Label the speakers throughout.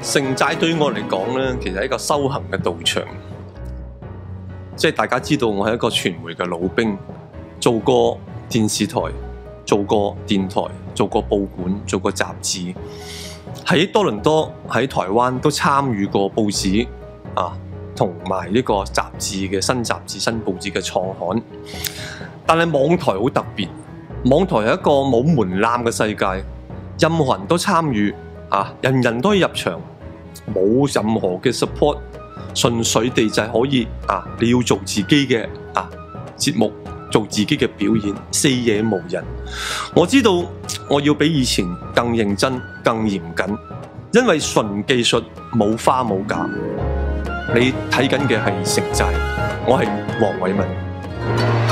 Speaker 1: 城寨對於我嚟講咧，其實係一個修行嘅道場。即係大家知道，我係一個傳媒嘅老兵，做過電視台，做過電台，做過報館，做過雜誌。喺多倫多、喺台灣都參與過報紙啊，同埋呢個雜誌嘅新雜誌、新報紙嘅創刊。但係網台好特別，網台係一個冇門檻嘅世界，任何人都參與啊，人人都可以入場，冇任何嘅 support， 純粹地就係可以啊，你要做自己嘅節目，做自己嘅表演，四野無人。我知道我要比以前更認真、更嚴謹，因為純技術冇花冇假。你睇緊嘅係城寨，我係黃偉文。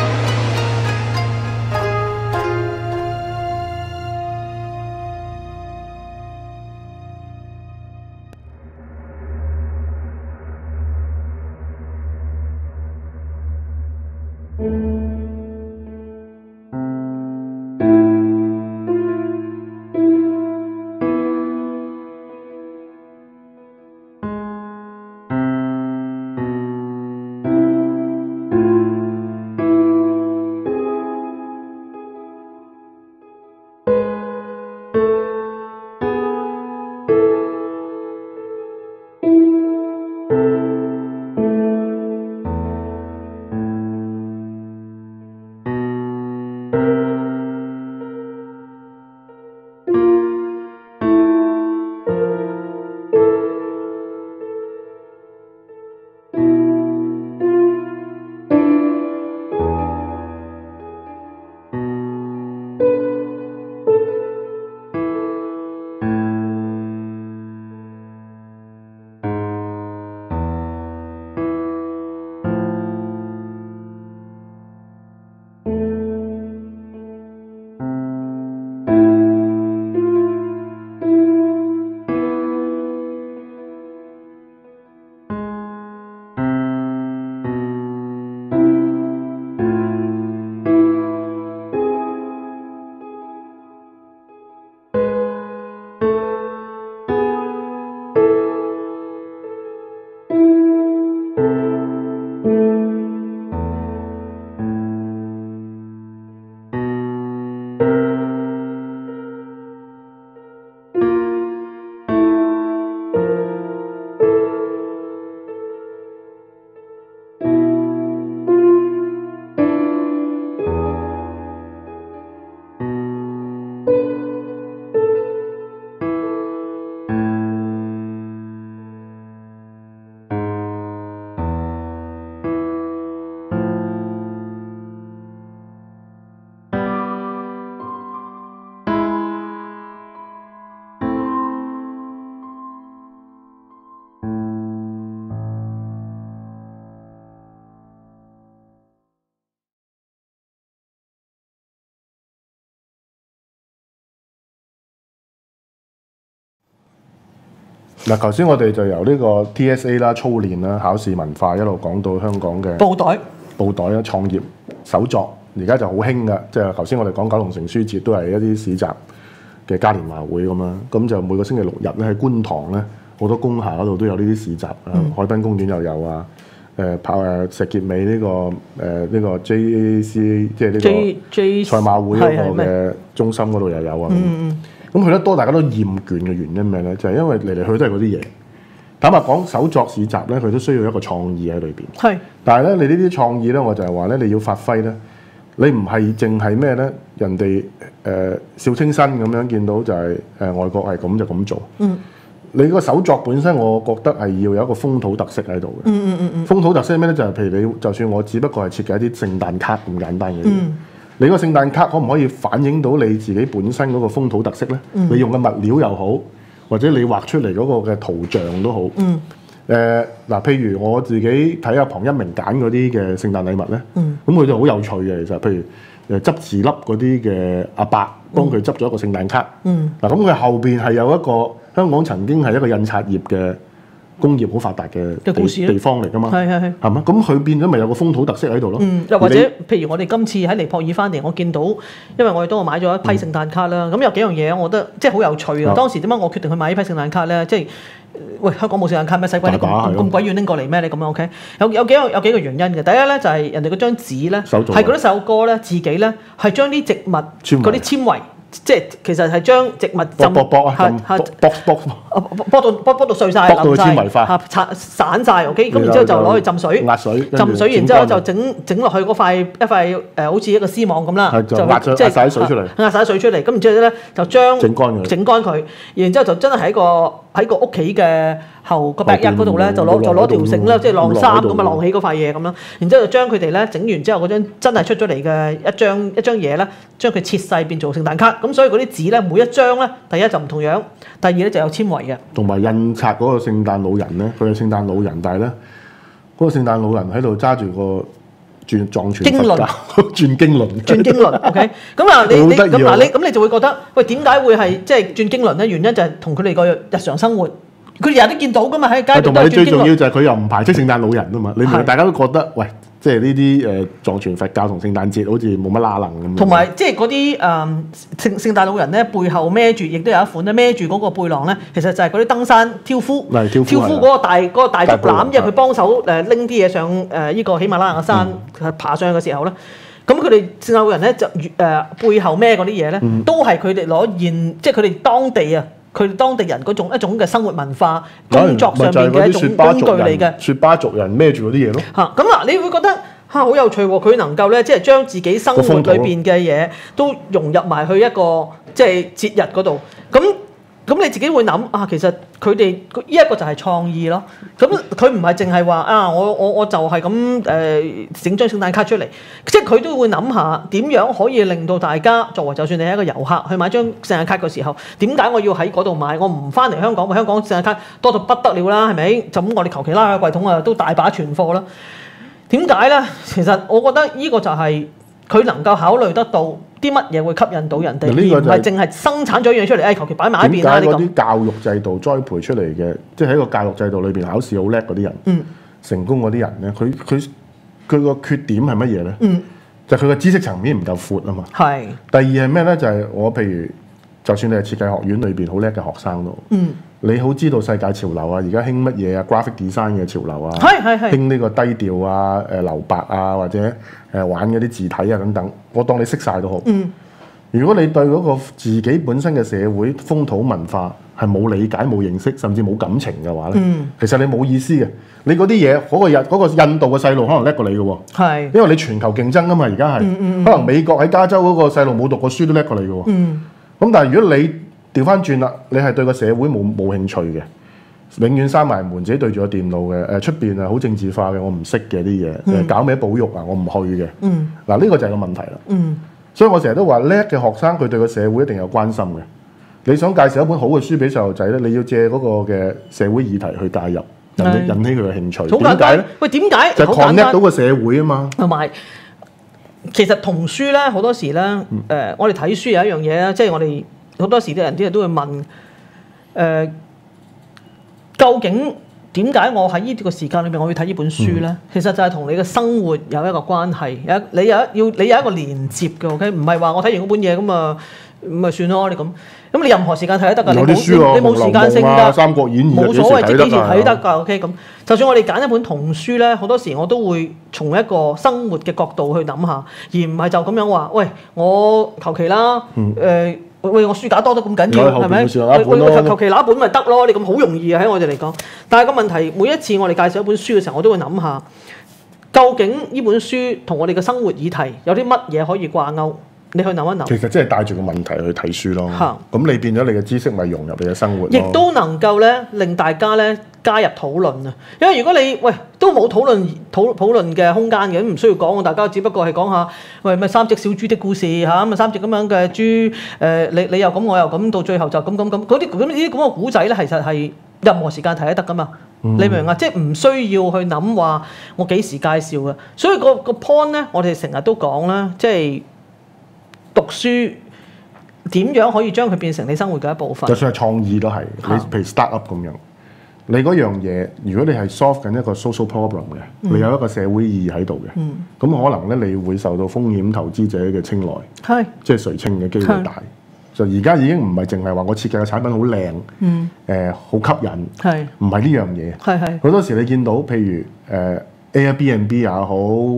Speaker 2: 嗱，頭先我哋就由呢個 TSA 啦、操練啦、考試文化一路講到香港嘅布袋啦、創業手作，而家就好興噶。即係頭先我哋講九龍城書節都係一啲市集嘅嘉年華會咁啦。咁就每個星期六日咧喺觀塘咧好多工廈嗰度都有呢啲市集啊，海濱公園又有啊。石硤尾呢個 JAC 即係呢個賽馬會嗰個嘅中心嗰度又有啊。咁去得多，大家都厭倦嘅原因咩咧？就係因為嚟嚟去都係嗰啲嘢。坦白講，手作市集咧，佢都需要一個創意喺裏邊。係。但係咧，你呢啲創意咧，我就係話咧，你要發揮咧，你唔係淨係咩咧？人哋小清新咁樣見到就係外國係咁就咁做。你個手作本身，我覺得係要有一個風土特色喺度嘅。風土特色咩咧？就係譬如你，就算我只不過係設計一啲聖誕卡咁簡單嘅嘢。你個聖誕卡可唔可以反映到你自己本身嗰個風土特色咧？你用嘅物料又好，或者你畫出嚟嗰個嘅圖像都好。嗱，譬如我自己睇阿龐一鳴揀嗰啲嘅聖誕禮物咧，咁佢就好有趣嘅。其實，譬如執字粒嗰啲嘅阿伯幫佢執咗一個聖誕卡。嗱，咁佢後邊係有一個香港曾經係一個印刷業嘅工業好發達嘅
Speaker 3: 故事
Speaker 2: 地方嚟㗎嘛，
Speaker 3: 係
Speaker 2: 係嘛？咁佢變咗咪有個風土特色喺度咯。
Speaker 3: 又或者譬如我哋今次喺尼泊爾翻嚟，我見到，因為我哋都買咗一批聖誕卡啦，咁有幾樣嘢我覺得即係好有趣啊！當時點解我決定去買呢批聖誕卡咧？即係喂，香港冇聖誕卡咩？使鬼你咁鬼遠拎過嚟咩？你咁樣 OK？有幾個原因嘅。第一咧就係人哋嗰張紙咧，係嗰啲首歌咧，自己咧係將啲植物嗰啲纖維。即係其實係將植物浸剝到碎晒，
Speaker 2: 剝到纖維化，
Speaker 3: 散晒 OK， 咁然之後就攞去浸水，
Speaker 2: 壓水，
Speaker 3: 浸水，然之後就整落去嗰塊好似一個絲網咁啦，
Speaker 2: 就壓晒啲水出嚟，
Speaker 3: 壓晒啲水出嚟，咁然之後咧就將
Speaker 2: 整乾佢，
Speaker 3: 然之後就真係喺個屋企嘅後個 backyard 嗰度咧，就攞條繩啦，即係晾衫咁啊，晾起嗰塊嘢咁啦，然之後就將佢哋咧整完之後，嗰張真係出咗嚟嘅一張嘢咧，將佢切細變做聖誕卡。咁所以嗰啲紙咧，每一張咧，第一就唔同樣，第二咧就有纖維嘅。同埋
Speaker 2: 印刷嗰個聖誕老人咧，佢係聖誕老人，但係咧嗰個聖誕老人喺度揸住個撞傳佛教轉經輪
Speaker 3: ，OK。咁啊，你就會覺得，喂，點解會係即係轉經輪咧？原因就係同佢哋個日常生活，佢哋日日都見到噶嘛，喺街度都係轉經輪。同埋
Speaker 2: 最重要就係佢又唔排斥聖誕老人啊嘛，你明？大家都覺得喂。即係呢啲藏傳佛教同聖誕節好似冇乜拉能咁。
Speaker 3: 同埋即係嗰啲聖誕老人咧，背後孭住，亦都有一款咧孭住嗰個背囊咧，其實就係嗰啲登山挑夫嗰個大竹籃，因為佢幫手拎啲嘢上呢個喜馬拉雅嘅山爬上去嘅時候咧，咁佢哋聖誕老人咧就背後孭嗰啲嘢咧，都係佢哋攞現即係佢哋當地啊。佢哋當地人嗰種一種嘅生活文化、工作上面嘅一種工具嚟嘅。
Speaker 2: 雪巴族人孭住嗰啲嘢咯。
Speaker 3: 咁嗱，你會覺得好有趣喎！佢能夠咧，即係將自己生活裏邊嘅嘢都融入埋去一個即係節日嗰度。咁你自己會諗其實佢哋呢一個就係創意咯。咁佢唔係淨係話我就係咁整張聖誕卡出嚟，即係佢都會諗下點樣可以令到大家作為就算你係一個遊客去買張聖誕卡嘅時候，點解我要喺嗰度買？我唔翻嚟香港，香港聖誕卡多到不得了啦，係咪？就咁我哋求其拉個櫃桶都大把存貨啦。點解咧？其實我覺得呢個就係佢能夠考慮得到。啲乜嘢會吸引到人哋，而唔係淨係生產咗樣嘢出嚟，求其擺埋一邊啦。
Speaker 2: 點解嗰啲教育制度栽培出嚟嘅，即係喺個教育制度裏邊考試好叻嗰啲人，成功嗰啲人咧，佢個缺點係乜嘢咧？就係佢個知識層面唔夠闊啊嘛。係。第二係咩咧？就係我譬如，就算你係設計學院裏邊好叻嘅學生咯，你好知道世界潮流啊，而家興乜嘢啊 ，graphic design 嘅潮流啊，興呢個低調啊，留白啊，或者玩嗰啲字體啊等等，我當你識晒都好。如果你對嗰個自己本身嘅社會風土文化係冇理解、冇認識，甚至冇感情嘅話咧，其實你冇意思嘅。你嗰啲嘢，嗰個印度嘅細路可能叻過你嘅喎，因為你全球競爭啊嘛，而家係，可能美國喺加州嗰個細路冇讀過書都叻過你嘅喎。咁但係如果你調翻轉啦，你係對個社會冇興趣嘅，永遠閂埋門，自己對住個電腦嘅，出邊係好政治化嘅，我唔識嘅啲嘢，搞咩保育啊，我唔去嘅。嗱呢個就係個問題啦。所以我成日都話叻嘅學生佢對個社會一定有關心嘅。你想介紹一本好嘅書俾細路仔咧，你要借嗰個嘅社會議題去介入，引起佢嘅興趣。點解咧？
Speaker 3: 喂，點解？
Speaker 2: 就 connect 到個社會啊嘛。
Speaker 3: 同埋其實童書咧，好多時咧，我哋睇書有一樣嘢咧，即係我哋。好多時啲人都會問，究竟點解我喺呢個時間裏面我要睇呢本書咧？其實就係同你嘅生活有一個關係，你有一個連接嘅 ，OK？ 唔係話我睇完嗰本嘢咁啊，咪算咯，你咁你任何時間睇都得㗎，你冇時間性㗎，《
Speaker 2: 三國演義》
Speaker 3: 冇所謂，幾時睇得㗎 ，OK？ 咁就算我哋揀一本童書咧，好多時我都會從一個生活嘅角度去諗下，而唔係就咁樣話，喂，我求其啦，喂，我書架多得咁緊要，係咪？喂，求其拿一本咪得咯，你咁好容易啊！喺我哋嚟講，但係個問題，每一次我哋介紹一本書嘅時候，我都會諗下，究竟呢本書同我哋嘅生活議題有啲乜嘢可以掛鈎？你去諗一諗。
Speaker 2: 其實即係帶住個問題去睇書咯。咁你變咗你嘅知識咪融入你嘅生活咯。
Speaker 3: 亦都能夠咧令大家咧加入討論啊！因為如果你都冇討論嘅空間嘅，唔需要講，大家只不過係講下咩三隻小豬的故事嚇，咁三隻咁樣嘅豬你又咁我又咁，到最後就咁嗰啲呢啲咁嘅古仔咧，其實係任何時間睇得得噶嘛。你明唔明啊？即係唔需要去諗話我幾時介紹嘅。所以個 point 咧，我哋成日都講啦，即係讀書點樣可以將佢變成你生活嘅一部分？
Speaker 2: 就算係創意都係，你譬如 start up 咁樣。 你嗰樣嘢，如果你係 solve 緊一個 social problem 嘅，你有一個社會意義喺度嘅，咁可能咧你會受到風險投資者嘅青睞，即係垂青嘅機會大。就而家已經唔係淨係話我設計嘅產品好靚，好吸引，唔係呢樣嘢。好多時你見到譬如Airbnb 也好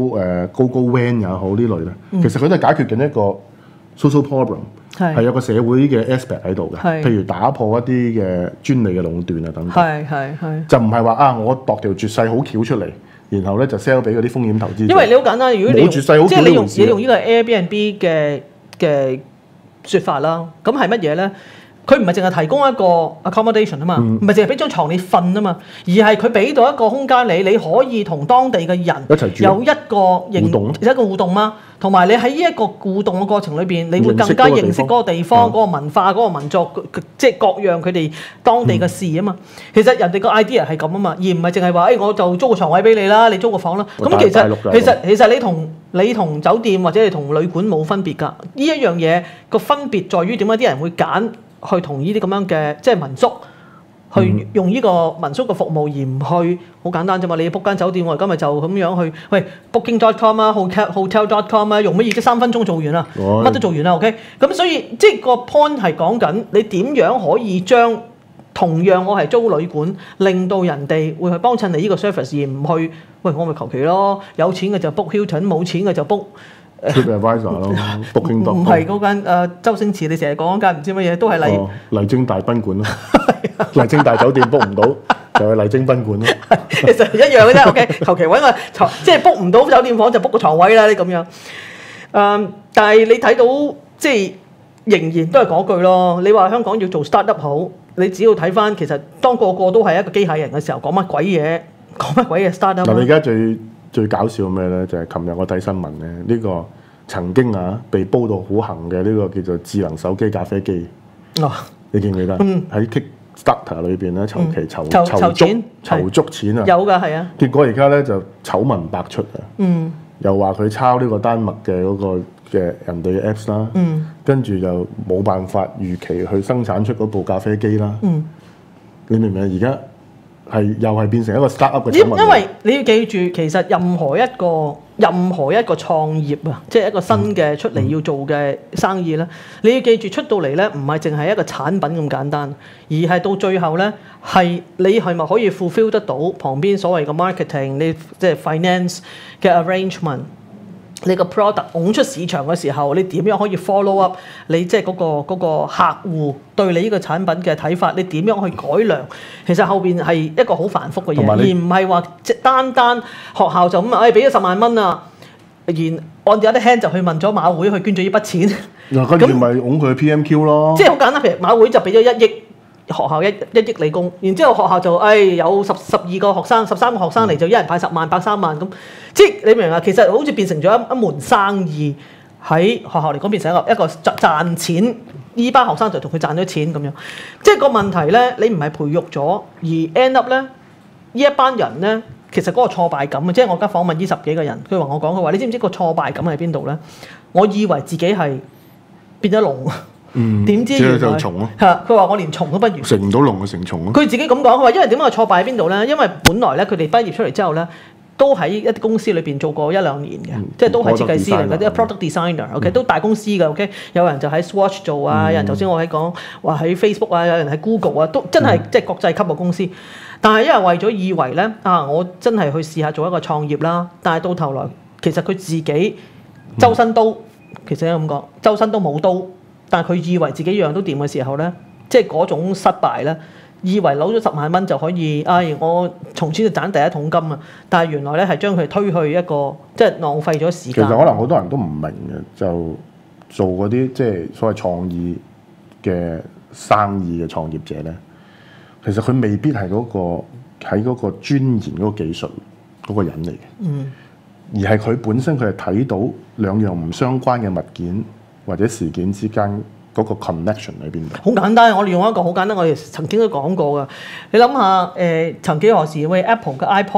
Speaker 2: ，GoGoVan 也好呢類咧，其實佢都係解決緊一個 social problem。係有個社會嘅 aspect 喺度嘅，譬如打破一啲嘅專利嘅壟斷啊等等。就唔係話我度條絕世好橋出嚟，然後咧就 sell 俾嗰啲風險投資者。
Speaker 3: 因為你好簡單，如果你
Speaker 2: 冇絕世好橋呢回事，
Speaker 3: 即係你用呢個 Airbnb 嘅説法啦，咁係乜嘢咧？佢唔係淨係提供一個 accommodation 啊嘛，唔係淨係俾張床你瞓啊嘛，而係佢俾到一個空間你可以同當地嘅人
Speaker 2: 一齊住，
Speaker 3: 有一個互動嘛。同埋你喺呢一個互動嘅過程裏邊，你會更加認識嗰個地方、嗰個文化、嗰個民族，即係各樣佢哋當地嘅事啊嘛。其實人哋個 idea 係咁啊嘛，而唔係淨係話我就租個床位俾你啦，你租個房啦。咁其實你同酒店或者你同旅館冇分別㗎。呢一樣嘢個分別在於點解啲人會揀去同呢啲咁樣嘅即係民宿。去用呢個民宿嘅服務，而唔去好簡單啫嘛！你要 book 間酒店，我哋今日就咁樣去，喂 booking.com 啊 ，hotel.com 啊，用乜嘢啫？3分鐘做完啦，乜都做完啦 ，OK？ 咁所以即係個 point 係講緊你點樣可以將同樣我係租旅館，令到人哋會去幫襯你呢個 service， 而唔去喂我咪求其咯，有錢嘅就 book Hilton， 冇錢嘅就 book
Speaker 2: TripAdvisor 咯，booking.com
Speaker 3: 唔係嗰間周星馳，你成日講嗰間唔知乜嘢，都係
Speaker 2: 麗晶大賓館咯。麗晶大酒店 book 唔到，就去麗晶賓館咯。
Speaker 3: 其實一樣嘅啫。OK， 求其揾個床，即係 book 唔到酒店房就 book 個床位啦。你咁樣，但係你睇到即係仍然都係嗰句咯。你話香港要做 startup 好，你只要睇翻其實當個個都係一個機械人嘅時候，講乜鬼嘢 startup。嗱，
Speaker 2: 你而家最搞笑咩咧？就係琴日我睇新聞咧，呢個曾經被煲到好行嘅呢個叫做智能手機咖啡機。你記唔記得？喺 Kickstarter 裏邊咧，籌足錢啊！
Speaker 3: 有㗎，係啊。
Speaker 2: 結果而家咧就醜聞百出啊！又話佢抄呢個丹麥嘅嗰個嘅人哋嘅 Apps 啦，跟住就冇辦法預期去生產出嗰部咖啡機啦。你明唔明啊？而家又係變成一個 startup 嘅醜聞。
Speaker 3: 因為你要記住，其實任何一個創業啊，即係一個新嘅出嚟要做嘅生意咧，你要記住出到嚟咧，唔係淨係一個產品咁簡單，而係到最後咧，係你係咪可以 fulfill 得到旁邊所謂嘅 marketing， 你即係 finance 嘅 arrangement， 你個 product 拱出市場嘅時候，你點樣可以 follow up 你即係嗰個客戶對你呢個產品嘅睇法？你點樣去改良？其實後邊係一個好繁複嘅嘢，而唔係話即係單學校就咁俾咗10萬蚊啊，然on the other hand就去問咗馬會去捐咗呢筆錢。
Speaker 2: 跟住咪拱佢去 PMQ 咯。
Speaker 3: 即係好簡單，譬如馬會就俾咗1億。學校一億理工，然之後學校就有12個學生，13個學生嚟就一人派10萬、130萬咁，即係你明啊？其實好似變成咗一門生意喺學校嚟講，變成一個賺錢，呢班學生就同佢賺咗錢咁樣。即係個問題咧，你唔係培育咗，而 end up 咧呢一班人咧，其實嗰個挫敗感啊，即係我而家訪問呢10幾個人，佢話我講佢話，你知唔知個挫敗感喺邊度咧？我以為自己係變咗龍。點知原來
Speaker 2: 就蟲咯。
Speaker 3: 佢話我連蟲都不如。
Speaker 2: 成唔到龍就成蟲咯。
Speaker 3: 佢自己咁講，佢話因為點解挫敗喺邊度咧？因為本來咧佢哋畢業出嚟之後咧，都喺一啲公司裏邊做過1-2年嘅，即係都係設計師嚟嘅，啲 product designer，OK，都大公司嘅 OK。有人就喺 Swatch 做啊，有人頭先我喺講話喺 Facebook 啊，有人喺 Google 啊，都真係即係國際級嘅公司。但係因為為咗以為咧我真係去試下做一個創業啦，但係到頭來其實佢自己周身刀，其實咁講，周身都冇刀。但係佢以為自己樣都掂嘅時候咧，即係嗰種失敗咧，以為攞咗10萬蚊就可以，我從此就賺第一桶金啊！但係原來咧係將佢推去一個即係浪費咗時間。
Speaker 2: 其實可能好多人都唔明嘅，就做嗰啲即係所謂創意嘅生意嘅創業者咧，其實佢未必係嗰個喺嗰個鑽研嗰個技術嗰個人嚟嘅，而係佢本身佢係睇到兩樣唔相關嘅物件或者事件之間嗰個 connection 喺邊度？好
Speaker 3: 簡單，我哋用一個好簡單，我哋曾經都講過㗎。你諗下，曾幾何時喂 Apple 嘅 iPod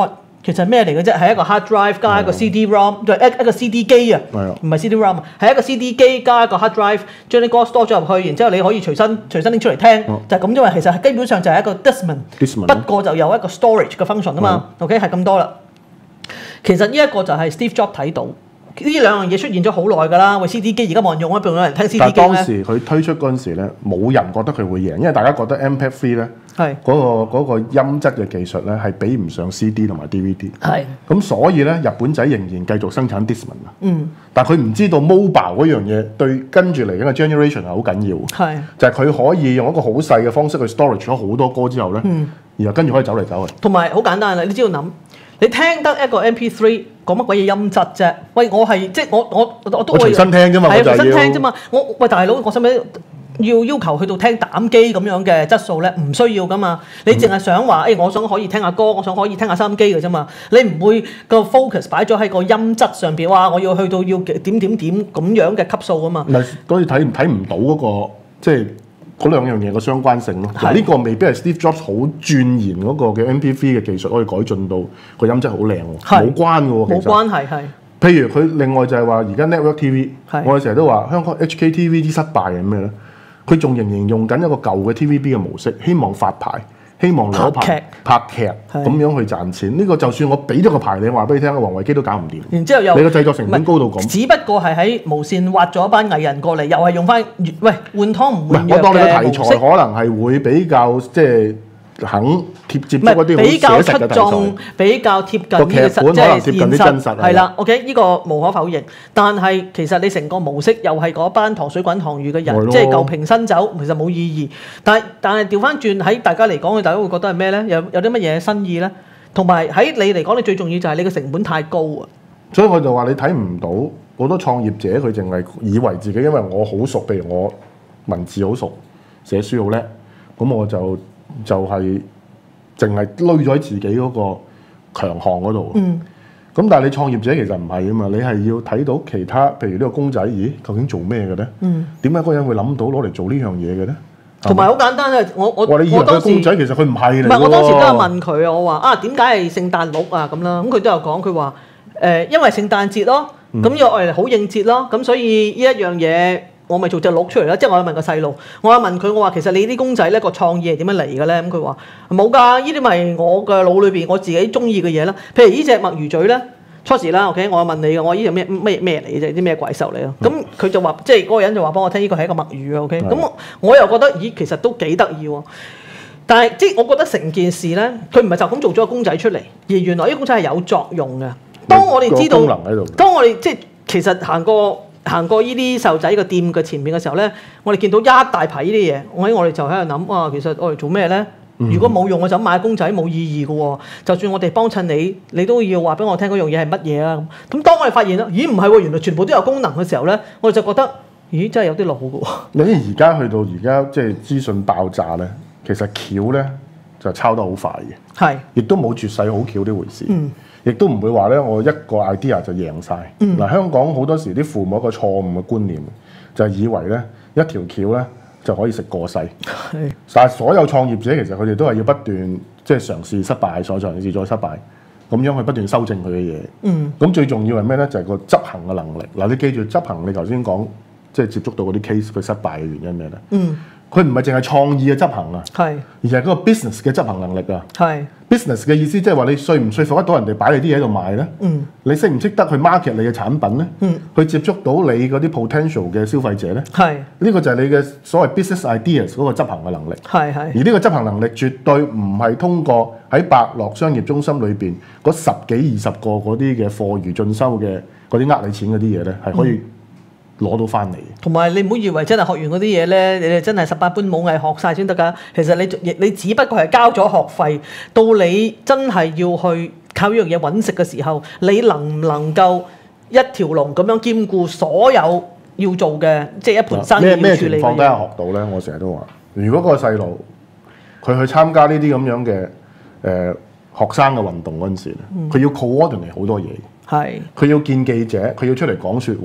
Speaker 3: 其實係咩嚟嘅啫？係一個 hard drive 加一個 CD-ROM， 一個 CD 機啊，唔係 CD-ROM， 係一個 CD 機加一個 hard drive， 將啲歌 store 咗入去，然之後你可以隨身拎出嚟聽，就係咁啫嘛。其實基本上就係一個 Discman， 不過就有一個 storage 嘅 function 啊嘛。OK 係咁多啦。其實呢一個就係 Steve Jobs 睇到。呢兩樣嘢出現咗好耐㗎啦，喂 CD 機而家冇人用啊，邊有人聽 CD 機咧？
Speaker 2: 但係當時佢推出嗰陣時咧，冇人覺得佢會贏，因為大家覺得 MP3 咧嗰個音質嘅技術咧係比唔上 CD 同埋 DVD。係。咁所以咧，日本仔仍然繼續生產 Discman 啊。但係佢唔知道 mobile 嗰樣嘢對跟住嚟緊嘅 generation 係好緊要。係。就係佢可以用一個好細嘅方式去 storage 咗好多歌之後咧，然後跟住可以走嚟走去。同埋好簡單啦，你只要諗。你聽得一個 MP3 講乜鬼嘢音質啫？喂，我係即係我都會隨身聽啫嘛，係隨身聽啫嘛。喂大佬，我使唔使要求去到聽膽機咁樣嘅質素咧？唔需要噶嘛。你淨係想話我想可以聽下歌，我想可以聽下收音機嘅啫嘛。你唔會個 focus 擺咗喺個音質上邊，哇！我要去到要點咁樣嘅級數啊嘛。唔係，所以睇唔到嗰個即係。嗰兩樣嘢嘅相關性咯，呢個未必係 Steve Jobs 好鑽研嗰個嘅 MP3 嘅技術可以改進到個音質好靚喎，冇關嘅喎，其實冇關係係。譬如佢另外就係話而家 Network TV， 我哋成日都話香港 HKTV 啲失敗係咩咧？佢仲仍然用緊一個舊嘅 TVB 嘅模式，希望發牌。希望攞牌拍劇咁樣去賺錢，呢個就算我俾咗個牌你，話俾你聽，王維基都搞唔掂。然之後又你個製作成本高到咁，只不過係喺無線挖咗一班藝人過嚟，又係用翻喂換湯唔換藥嘅模式。我當你嘅題材可能係會比較即係肯接觸嗰啲好寫實嘅題材，比較貼近啲嘅實即係現實。係啦 ，OK， 呢個無可否認。但係其實你成個模式又係嗰班糖水滾糖魚嘅人，即係舊瓶新酒，其實冇意義。但係調翻轉喺大家嚟講，大家會覺得係咩咧？有啲乜嘢新意咧？同埋喺你嚟講，你最重要就係你嘅成本太高啊！所以我就話你睇唔到好多創業者，佢淨係以為自己因為我好熟，譬如我文字好熟，寫書好叻，咁我就係淨係攏咗喺自己嗰個強項嗰度。咁但係你創業者其實唔係啊嘛，你係要睇到其他，譬如呢個公仔，咦，究竟做咩嘅咧？點解嗰個人會諗到攞嚟做呢樣嘢嘅咧？同埋好簡單啊！我你以為佢公仔，其實佢唔係嚟。唔係，我當時都有問佢啊，我話點解係聖誕鹿啊咁啦？咁佢都有講，佢話因為聖誕節咯，咁又係好應節咯，咁所以呢一樣嘢。我咪做隻鹿出嚟啦，即係我有問個細路，我有問佢，我話其實你啲公仔咧個創意係點樣嚟嘅咧？咁佢話冇㗎，呢啲咪我嘅腦裏邊我自己中意嘅嘢啦。譬如呢隻墨魚嘴咧，初時啦 ，OK， 我問你嘅，我呢隻咩嚟嘅啫？啲咩怪獸嚟啊？咁佢就話，即係嗰個人就話幫我聽，呢個係一個墨魚啊 ，OK。咁我又覺得，咦，其實都幾得意喎。但係即係我覺得成件事咧，佢唔係就咁做咗個公仔出嚟，而原來呢個公仔係有作用嘅。當我哋知道，當我哋即係其實行過呢啲細路仔個店嘅前面嘅時候咧，我哋見到一大排呢啲嘢，我哋就喺度諗啊，其實我哋做咩咧？如果冇用，我就買公仔冇意義嘅喎。就算我哋幫襯你，你都要話俾我聽嗰樣嘢係乜嘢啊？咁當我哋發現啦，咦唔係喎，原來全部都有功能嘅時候咧，我哋就覺得，咦真係有啲老嘅喎。你而家去到而家即係資訊爆炸咧，其實橋咧就抄得好快嘅，係，亦都冇絕世好橋呢回事。亦都唔會話咧，我一個 idea 就贏晒。嗱，香港好多時啲父母一個錯誤嘅觀念，就係以為咧一條橋咧就可以食過世。但係所有創業者其實佢哋都係要不斷即係嘗試失敗，再嘗試再失敗，咁樣去不斷修正佢嘅嘢。咁最重要係咩咧？就係個執行嘅能力。嗱，你記住執行，你頭先講即係接觸到嗰啲 case 佢失敗嘅原因咩咧？佢唔係淨係創意嘅執行啊，而係嗰個 business 嘅執行能力啊。business 嘅意思即係話你說唔說服得到人哋擺你啲嘢喺度賣咧？你識唔識得去 market 你嘅產品咧？去接觸到你嗰啲 potential 嘅消費者咧？呢個就係你嘅所謂 business ideas 嗰個執行嘅能力。而呢個執行能力絕對唔係通過喺百樂商業中心裏邊嗰10幾20個嗰啲嘅課餘進修嘅嗰啲你錢嗰啲嘢咧，係可以攞到翻嚟。同埋你唔好以為真係學完嗰啲嘢咧，你哋真係18般武藝學晒先得㗎。其實你只不過係交咗學費，到你真係要去靠呢樣嘢揾食嘅時候，你能唔能夠一條龍咁樣兼顧所有要做嘅，即係一盤生意要處理嘅嘢？咩情況底下學到咧？我成日都話，如果個細路佢去參加呢啲咁樣嘅學生嘅運動嗰陣時咧，佢要 coordinate 好多嘢。佢要見記者，佢要出嚟講説話。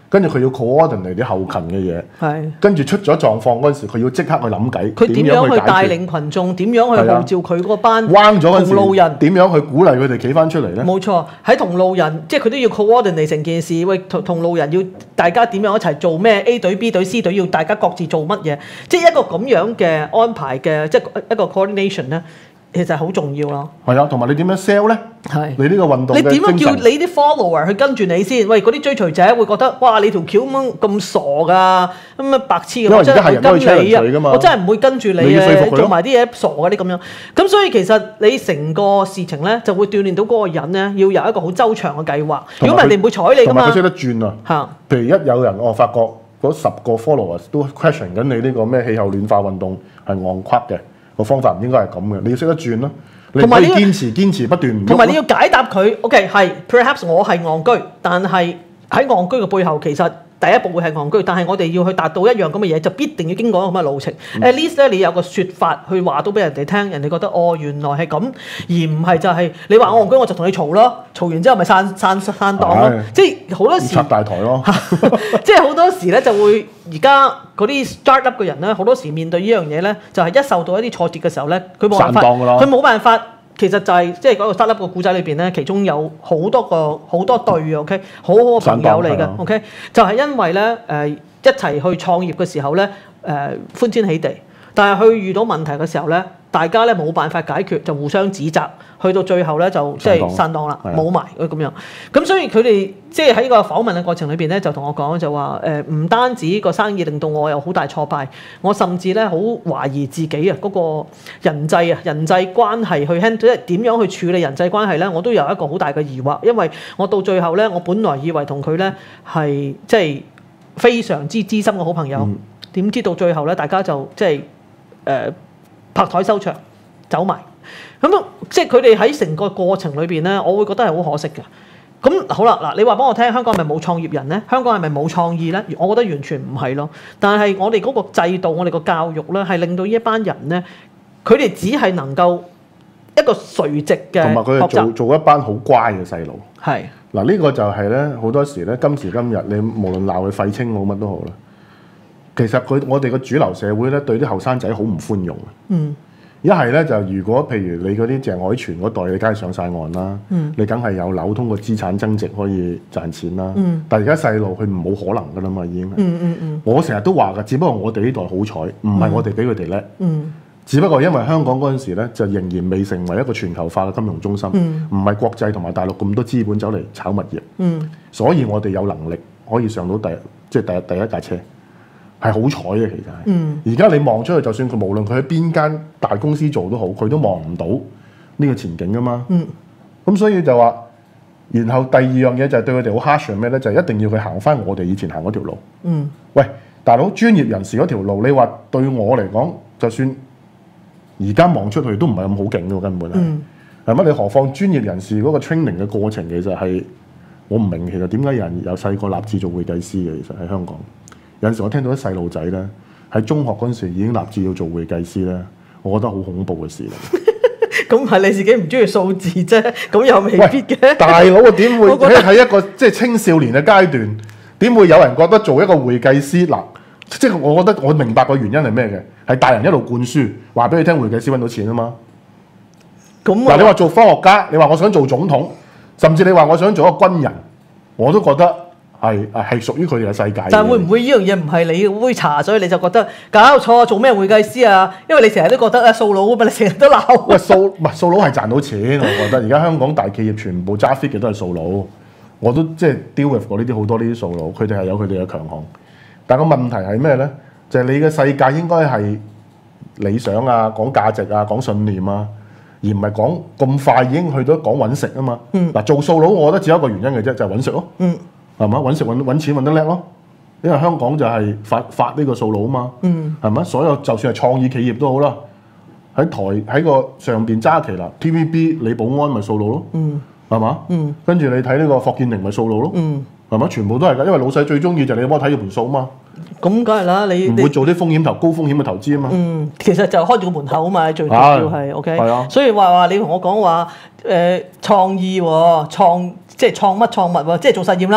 Speaker 2: 跟住佢要 coordinate 啲後勤嘅嘢，
Speaker 3: 係
Speaker 2: 跟住出咗狀況嗰陣時，佢要即刻去諗計，
Speaker 3: 佢點樣去帶
Speaker 2: 解決
Speaker 3: 領群眾，點樣去號召佢嗰班
Speaker 2: 彎咗嗰陣時
Speaker 3: 同路人，
Speaker 2: 點樣去鼓勵佢哋企翻出嚟咧？
Speaker 3: 冇錯，喺同路人，即係佢都要 coordinate 成件事。喂，同路人要大家點樣一齊做咩 ？A 隊、B 隊、C 隊要大家各自做乜嘢？即係一個咁樣嘅安排嘅，即係一個 coordination 咧。其實好重要咯，
Speaker 2: 係啊，同埋你點樣 sell 咧？
Speaker 3: 係
Speaker 2: 你呢個運動嘅
Speaker 3: 你點樣
Speaker 2: 精神
Speaker 3: 叫你啲 follower 去跟住你先？喂，嗰啲追隨者會覺得哇，你條橋咁傻㗎，咁啊白痴咁，
Speaker 2: 因為而家係人都可以
Speaker 3: 跟你
Speaker 2: challenge 佢㗎嘛
Speaker 3: 我真係唔會跟住你嘅，
Speaker 2: 你要說服佢咯
Speaker 3: 做埋啲嘢傻嗰啲咁樣。咁所以其實你成個事情咧就會鍛鍊到嗰個人咧，要有一個好周詳嘅計劃。如果唔係，人哋唔會睬你㗎嘛。
Speaker 2: 同埋佢識得轉啊！
Speaker 3: 嚇，
Speaker 2: 譬如一有人發覺嗰10個 followers 都 question 緊你呢個咩氣候暖化運動係戇誇嘅，個方法唔應該係咁嘅，你要識得轉咯。你可以堅持不斷唔喐咯。
Speaker 3: 同埋你要解答佢，OK 係 perhaps 我係戇居，但係喺戇居嘅背後，其實第一步會係戇居，但係我哋要去達到一樣咁嘅嘢，就必定要經過一個咁嘅路程。At least 咧，你有個説法去話到俾人哋聽，人哋覺得哦原來係咁，而唔係就係你話我戇居，我就同你嘈咯，嘈完之後咪散檔咯。即係好多時
Speaker 2: 拆大台咯。
Speaker 3: 即係好多時咧就會而家嗰啲 start up 嘅人咧，好多時面對呢樣嘢咧，就係一受到一啲挫折嘅時候咧，佢冇辦法，佢冇辦法。其實就係即係嗰個 startup 個故仔裏邊咧，其中有好多對 OK， 好好嘅朋友嚟嘅 OK， 就係因為咧一齊去創業嘅時候咧歡天喜地，但係去遇到問題嘅時候咧，大家咧冇辦法解決，就互相指責，去到最後咧就即係散檔啦，冇埋咁樣。咁所以佢哋即係喺個訪問嘅過程裏邊咧，就同我講就話唔單止個生意令到我有好大挫敗，我甚至咧好懷疑自己啊嗰個人際關係去 handle， 即係點樣去處理人際關係咧，我都有一個好大嘅疑惑，因為我到最後咧，我本來以為同佢咧係即係非常之知心嘅好朋友，點知到最後咧，大家就即係拍台收場走埋。咁即係佢哋喺成個過程裏邊咧，我會覺得係好可惜嘅。咁好啦，嗱，你話幫我聽，香港係咪冇創業人咧？香港係咪冇創意咧？我覺得完全唔係咯。但係我哋嗰個制度，我哋個教育咧，係令到呢一班人咧，佢哋只係能夠一個垂直嘅學習，
Speaker 2: 同埋佢哋做一班好乖嘅細路。
Speaker 3: 係
Speaker 2: 嗱，呢個就係咧好多時咧，今時今日你無論鬧佢廢青好乜都好啦，其實我哋個主流社會咧對啲後生仔好唔寬容嘅。一係咧就如果譬如你嗰啲鄭海泉嗰代，你梗係上晒岸啦，你梗係有樓，通過資產增值可以賺錢啦。但係而家細路佢冇可能噶啦嘛，已經。我成日都話噶，只不過我哋呢代好彩，唔係我哋比佢哋叻。只不過因為香港嗰陣時咧，就仍然未成為一個全球化嘅金融中心，唔係國際同埋大陸咁多資本走嚟炒物業，所以我哋有能力可以上到第一架車。係好彩嘅，其實係。而家你望出去，就算佢無論佢喺邊間大公司做都好，佢都望唔到呢個前景噶嘛。咁所以就話，然後第二樣嘢就係對佢哋好 harsh 係咩咧？就係一定要佢行翻我哋以前行嗰條路。喂，大佬，專業人士嗰條路，你話對我嚟講，就算而家望出去都唔係咁好勁嘅，根本係。係乜？你何況專業人士嗰個 training 嘅過程，其實係我唔明，其實點解有人有細個立志做會計師嘅？其實喺香港。有陣時我聽到啲細路仔咧喺中學嗰陣時已經立志要做會計師咧，我覺得好恐怖嘅事嚟。
Speaker 3: 咁係你自己唔中意數字啫，咁又未必嘅。
Speaker 2: 大佬啊，點會喺一個即係青少年嘅階段，點會有人覺得做一個會計師嗱？即係我覺得我明白個原因係咩嘅，係大人一路灌輸話俾你聽，會計師揾到錢啊嘛。咁嗱，你話做科學家，你話我想做總統，甚至你話我想做一個軍人，我都覺得。係屬於佢哋嘅世界。
Speaker 3: 但係會唔會呢樣嘢唔係你嘅杯茶，所以你就覺得搞錯做咩會計師啊？因為你成日都覺得數佬啊嘛，你成日都鬧。
Speaker 2: 喂，數佬係賺到錢，我覺得而家香港大企業全部揸 fit 嘅都係數佬，我都即係 deal with 過呢啲好多呢啲數佬，佢哋係有佢哋嘅強項。但個問題係咩咧？就係你嘅世界應該係理想啊，講價值啊，講信念啊，而唔係講咁快已經去到講揾食啊嘛。嗱，做數佬，我覺得只有一個原因嘅啫，就係揾食咯。係嘛？揾錢揾得叻咯，因為香港就係發呢個數佬啊嘛，係咪？所有就算係創意企業都好啦，喺個上邊揸旗啦 ，TVB 李寶安咪數佬咯，係嘛？跟住你睇呢個霍建寧咪數佬咯，係嘛？全部都係㗎，因為老細最中意就係你幫我睇住盤數啊嘛。
Speaker 3: 咁梗係啦，你
Speaker 2: 唔會做啲高風險嘅投資啊嘛。
Speaker 3: 其實就開住個門口啊嘛，最主要係 OK。係啊，所以話你同我講話創意喎，即係創乜創物喎，即係做實驗啦，係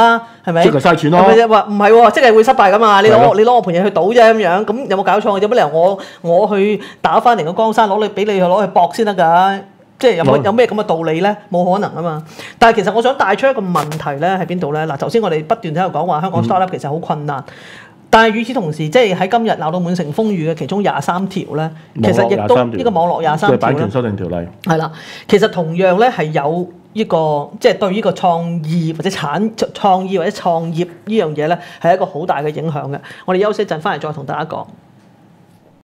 Speaker 3: 係咪？
Speaker 2: 即係嘥錢咯。
Speaker 3: 係咪話唔係喎？即係會失敗噶嘛？你攞我盤嘢去賭啫咁樣，咁有冇搞錯？有乜理由我去打翻嚟個江山攞你俾你攞去搏先得㗎？即係有咩咁嘅道理咧？冇可能啊嘛！但係其實我想帶出一個問題咧喺邊度咧？嗱，頭先我哋不斷喺度講話香港 startup 其實好困難，但係與此同時，即係喺今日鬧到滿城風雨嘅其中23條咧，其實亦都呢個網絡23條
Speaker 2: 即係版權修訂條例
Speaker 3: 係啦，其實同樣咧係有呢個即係對呢個創意或者創意或者創業呢樣嘢咧係一個好大嘅影響嘅。我哋休息一陣，翻嚟再同大家講。